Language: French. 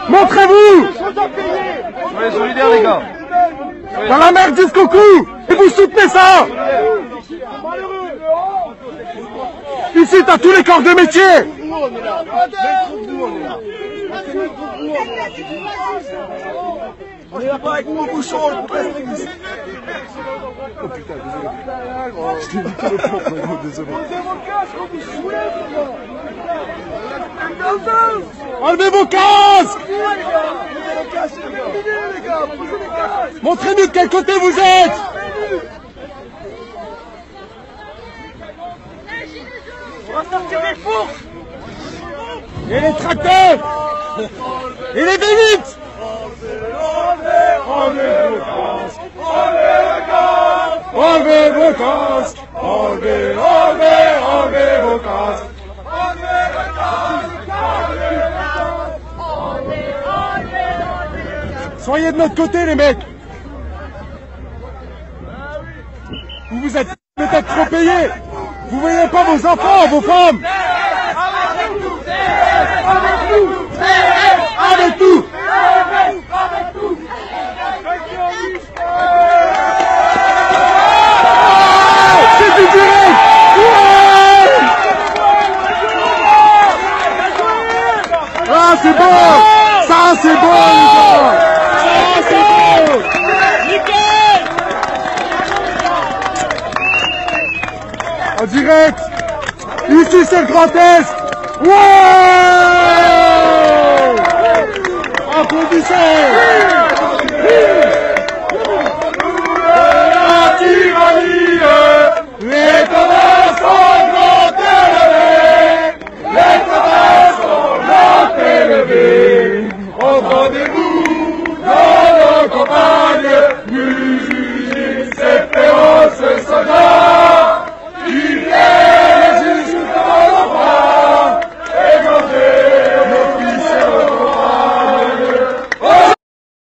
Montrez-vous! Soyez solidaires, les gars. Dans la merde jusqu'au cou! Et vous soutenez ça! Ici, t'as tous les corps de métier! On est là pas avec mon bouchon, on peut rester ici. Oh putain, désolé. Je t'ai niqué le propre, désolé. Enlevez vos casques! Montrez-nous de quel côté vous êtes! On va sortir des fours! Et les tracteurs! Et les V8! Enlevez vos casques! Enlevez vos casques! Enlevez vos casques! Soyez de notre côté, les mecs! Vous vous êtes peut-être trop payés! Vous voyez pas vos enfants, vos femmes! Avec tout! C'est du direct! Ah, c'est bon! Ça, c'est bon, les gars! Ça, c'est bon! En direct! Ici, c'est le Grand Est! Ouais! Applaudissez!